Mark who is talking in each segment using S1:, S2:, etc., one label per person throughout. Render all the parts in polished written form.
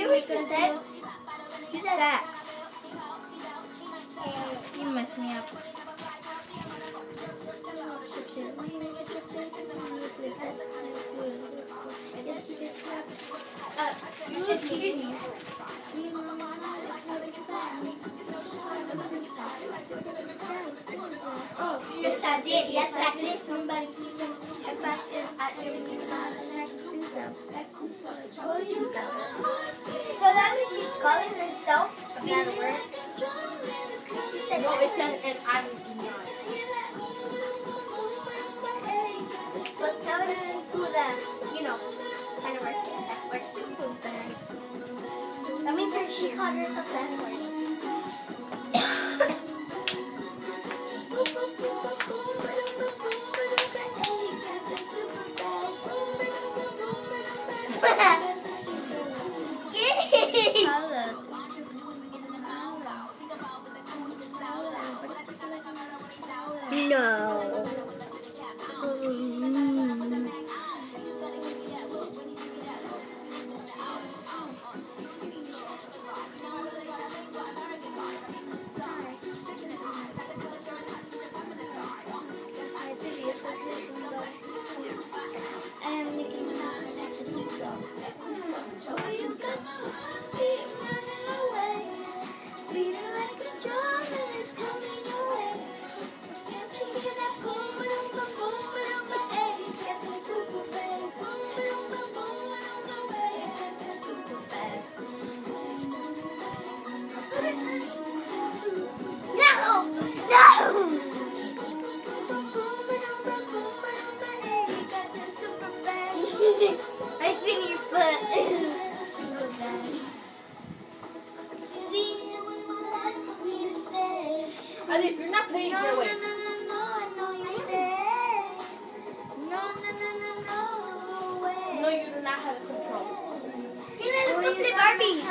S1: hear what you said?
S2: Stacks. You messed me up.
S1: Excuse me. Oh, yes I did. Yes I did.
S2: Somebody please tell me if I is I ever need a I can do so.
S1: So that means she's calling herself a bad word. She said
S3: No,
S1: that.
S3: it said and I was not.
S1: So tell her who the, you know, kind of works at that works. That means that she called herself that word.
S2: No.
S1: I think your foot.
S3: I mean, if you're not paying your way. No, you do not have control.
S1: Let's go play Barbie.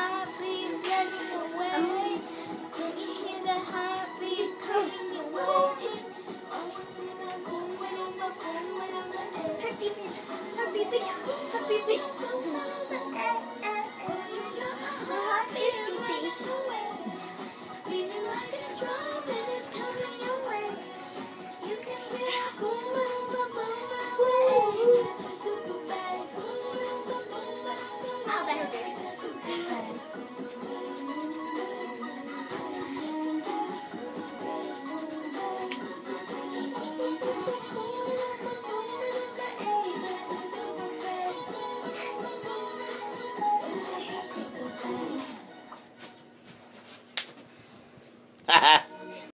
S4: Ha ha.